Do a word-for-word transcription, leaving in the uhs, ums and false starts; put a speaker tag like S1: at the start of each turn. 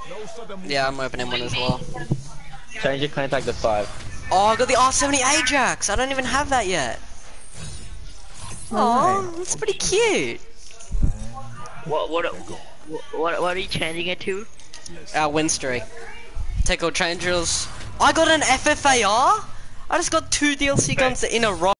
S1: Yeah, I'm opening one as well.
S2: Change your clan tag to five.
S1: Oh, I got the R seventy Ajax. I don't even have that yet. Oh, that's pretty cute.
S3: What what what what are you changing it to?
S1: Our win streak. Take all changes. I got an F F A R. I just got two D L C guns in a row.